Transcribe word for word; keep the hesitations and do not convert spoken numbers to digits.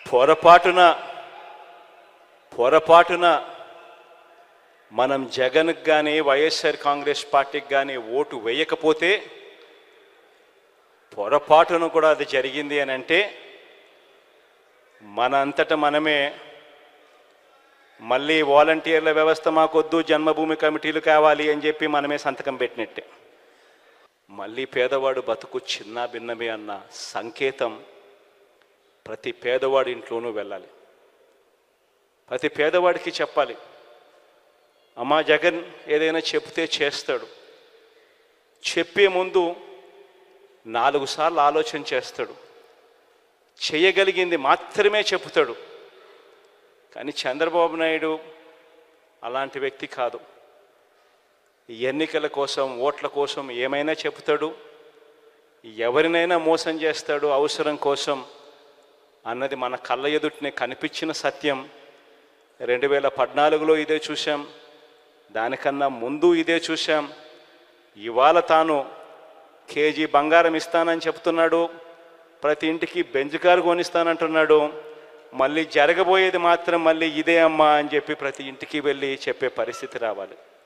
పొరపాటున పొరపాటున మనం జగన్కి కానీ వైఎస్ఆర్ కాంగ్రెస్ పార్టీకి కానీ ఓటు వేయకపోతే పొరపాటున కూడా అది జరిగింది అని అంటే మన అంతటా మనమే మళ్ళీ వాలంటీర్ల వ్యవస్థ మాకొద్దు, జన్మభూమి కమిటీలు కావాలి అని చెప్పి మనమే సంతకం పెట్టినట్టే. మళ్ళీ పేదవాడు బతుకు చిన్న భిన్నమే అన్న సంకేతం ప్రతి పేదవాడి ఇంట్లోనూ వెళ్ళాలి. ప్రతి పేదవాడికి చెప్పాలి, అమ్మా జగన్ ఏదైనా చెప్తే చేస్తాడు, చెప్పే ముందు నాలుగు సార్లు ఆలోచన చేస్తాడు, చేయగలిగింది మాత్రమే చెబుతాడు. కానీ చంద్రబాబు నాయుడు అలాంటి వ్యక్తి కాదు. ఎన్నికల కోసం, ఓట్ల కోసం ఏమైనా చెబుతాడు, ఎవరినైనా మోసం చేస్తాడు అవసరం కోసం అన్నది మన కళ్ళ ఎదుటనే కనిపించిన సత్యం. రెండు వేల పద్నాలుగులో ఇదే చూసాం, దానికన్నా ముందు ఇదే చూసాం. ఇవాళ తాను కేజీ బంగారం ఇస్తానని చెప్తున్నాడు, ప్రతి ఇంటికి బెంజ్ కారు కొనిస్తానంటున్నాడు. మళ్ళీ జరగబోయేది మాత్రం మళ్ళీ ఇదే అమ్మా అని చెప్పి ప్రతి ఇంటికి వెళ్ళి చెప్పే పరిస్థితి రావాలి.